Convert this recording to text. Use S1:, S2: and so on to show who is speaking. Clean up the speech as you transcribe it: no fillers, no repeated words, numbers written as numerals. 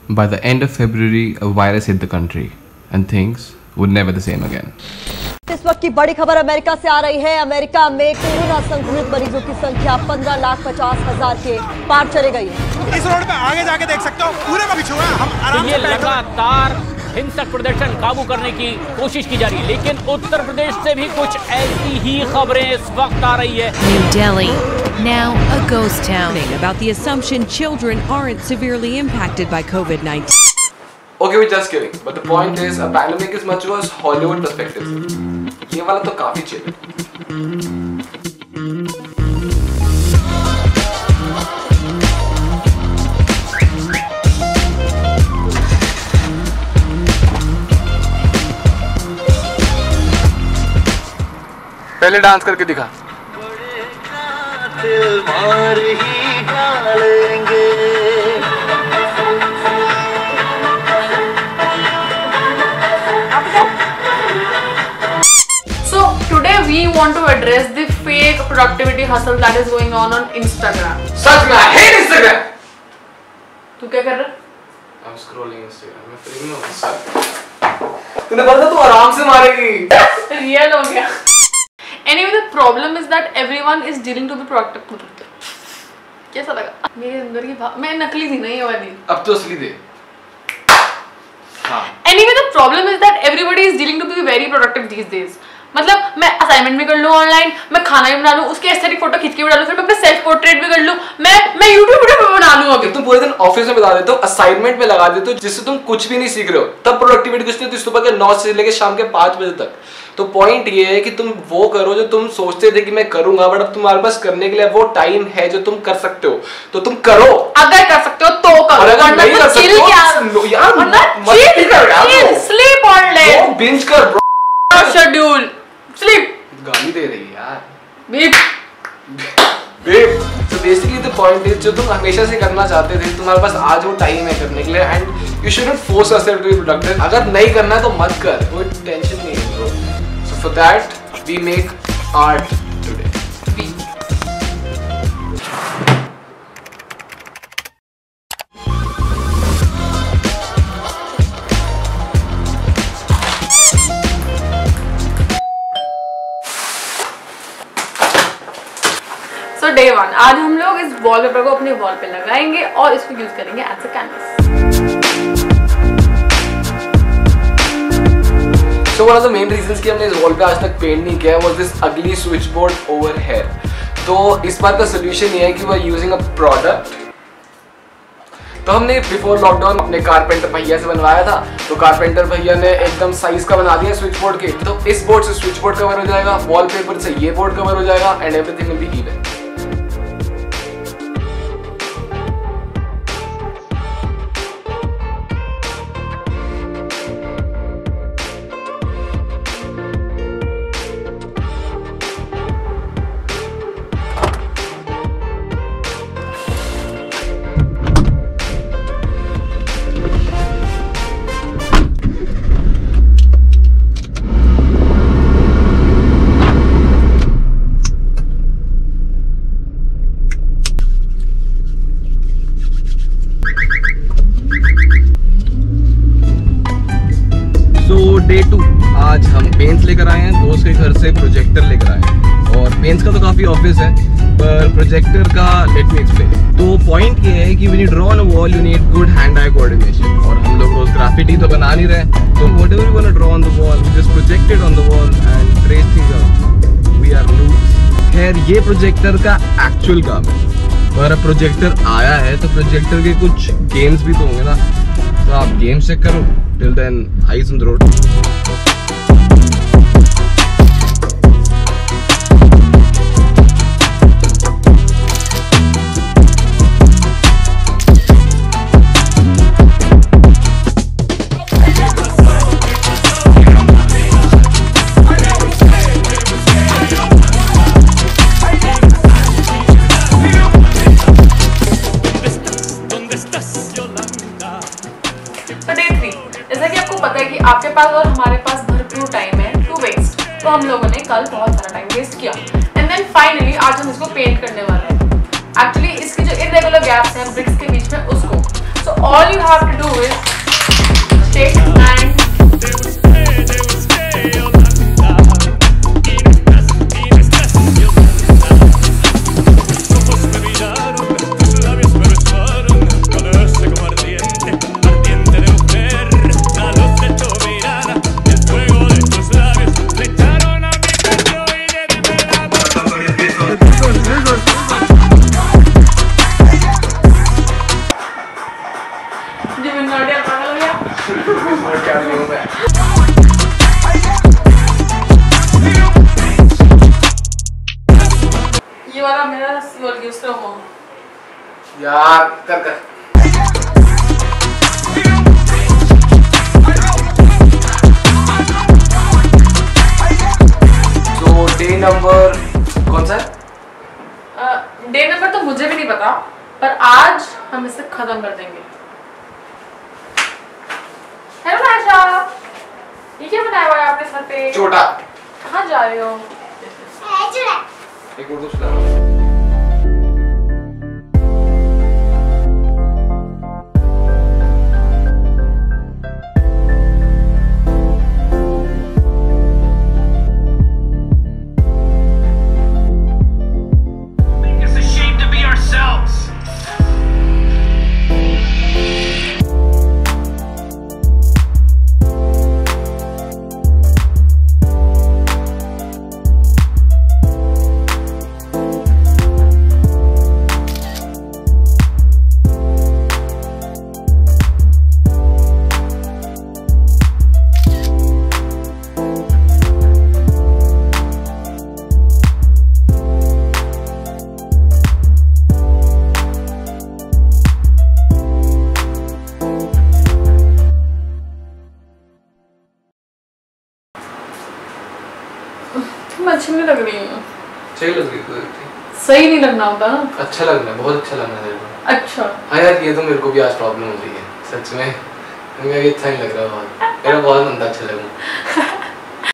S1: By the end of February, a virus hit the country and things would never the same again.
S2: इस वक्त की बड़ी खबर America से आ रही है। अमेरिका में कोरोना संक्रमित मरीजों की संख्या 15,50,000 के पार चली गई है।
S3: इस रोड पे आगे जाके देख सकते हो पूरे में बिछुआ है। हम आराम से
S4: लगातार हिंसक प्रदर्शन काबू करने की कोशिश की जा रही है, लेकिन उत्तर प्रदेश से भी कुछ ऐसी ही खबरें इस वक्त आ रही है।
S5: New Delhi, now a ghost town. About the assumption children aren't severely impacted by COVID-19.
S1: Okay, we're just kidding. But the point is, a pandemic is much worse Hollywood perspective से। ये वाला तो काफी chill है। पहले dance करके दिखा।
S6: So today we want to address the fake productivity hustle that is going on Instagram.
S1: सच में I hate Instagram.
S6: तू क्या कर रहा है?
S1: I'm scrolling Instagram. मैं फ्री में हूँ। तूने बोला तू आराम से मारेगी।
S6: Real हो गया। Anyway, the problem is that everyone is dealing to be productive. कैसा लगा? मेरे अंदर की मैं नकली थी नहीं ये वाली।
S1: अब तो असली दे। हाँ।
S6: Anyway, the problem is that everybody is dealing to be very productive these days. मतलब मैं असाइनमेंट भी कर लूँ ऑनलाइन, मैं खाना भी बना लूँ, उसके एस्थेटिक फोटो खींच के भी डालूँ, फिर मैं अपने सेल्फ पोर्ट्रेट भी कर लूँ, मैं यूट्यूब वीडियो बना लूँ। अभी
S1: तुम पूरे दिन ऑफिस में बिता देते हो, असाइनमेंट में लगा देते हो, जिससे तुम कुछ भी नहीं सीख रहे हो, तब प्रोडक्टिविटी कुछ नहीं होती सुबह के 9 से लेकर शाम के 5 बजे तक। तो पॉइंट ये है कि तुम वो करो जो तुम सोचते थे कि मैं करूंगा, बट अब तुम्हारे पास करने के लिए वो टाइम है जो तुम कर सकते हो, तो तुम करो।
S6: अगर कर सकते हो तो करो,
S1: अगर नहीं कर सकते हो यार
S6: स्लीप ऑल डे,
S1: बिंज कर ब्रो,
S6: शेड्यूल स्लीप।
S1: गाली दे रही है यार
S6: बीप
S1: बेब। तो बेसिकली द पॉइंट इज जो तुम हमेशा से करना चाहते थे, तुम्हारे पास आज वो टाइम है करने के लिए, and you shouldn't force yourself to be productive. अगर नहीं करना है तो मत कर, कोई टेंशन नहीं है bro. So for that we make art today.
S6: So day 1 आज हम लोग इस वॉलपेपर को अपने वॉल पे लगाएंगे और इसको यूज करेंगे as a canvas.
S1: So one of the main reasons कि हमने इस वॉल पे आज तक पेंट नहीं किया was this ugly switchboard over here। तो इस बार का सोल्यूशन ये है कि we are using a product। तो हमने बिफोर लॉकडाउन अपने कारपेंटर भैया से बनवाया था, तो कारपेंटर भैया ने एकदम साइज का बना दिया स्विच बोर्ड के। तो इस बोर्ड से स्विच बोर्ड कवर हो जाएगा, वॉलपेपर से ये बोर्ड कवर हो जाएगा, and everything will be even. Day 2 आज हम पेंट्स लेकर आए हैं, दोस्त के घर से प्रोजेक्टर लेकर आए हैं। और पेंट्स का तो काफ़ी ऑब्वियस है, पर प्रोजेक्टर का लेट मी एक्सप्लेन। तो पॉइंट ये है कि when you draw on a wall you need good hand eye coordination, और हम लोग रोज ग्राफिटी तो बना नहीं रहे, तो whatever you want to draw on the wall we just project it on the wall and trace things out. We are noobs. खैर ये प्रोजेक्टर का एक्चुअल काम है, अगर प्रोजेक्टर आया है तो प्रोजेक्टर के कुछ गेम्स भी तो होंगे ना, तो आप गेम्स चेक करो। Till then eyes on the road.
S6: आपके पास और हमारे पास भरपूर टाइम है टू वेस्ट, तो हम लोगों ने कल बहुत सारा टाइम वेस्ट किया एंड देन फाइनली आज हम इसको पेंट करने वाले हैं। एक्चुअली इसके जो इरेगुलर गैप्स हैं ब्रिक्स के बीच में उसको, सो all you have to do is take and ये वाला मेरा दूसरा हो
S1: यार कर तो डे नंबर कौन सा है?
S6: डे नंबर तो मुझे भी नहीं पता, पर आज हम इसे खत्म कर देंगे। हेलो नाशा, ये क्या बनाया हुआ है आपने सर पे?
S1: छोटा।
S6: कहाँ जा रहे हो?
S1: एक उर्दू सुना।
S6: अच्छी नहीं लग रही है।
S1: सही लग रही है।
S6: सही नहीं लगना होता ना।
S1: अच्छा लगना है, बहुत अच्छा लगना है तेरे को।
S6: अच्छा।
S1: हाँ यार, ये तो मेरे को भी आज प्रॉब्लम हो रही है सच में। मुझे अच्छा नहीं लग रहा बहुत। मेरा बहुत अंदर अच्छा लगा।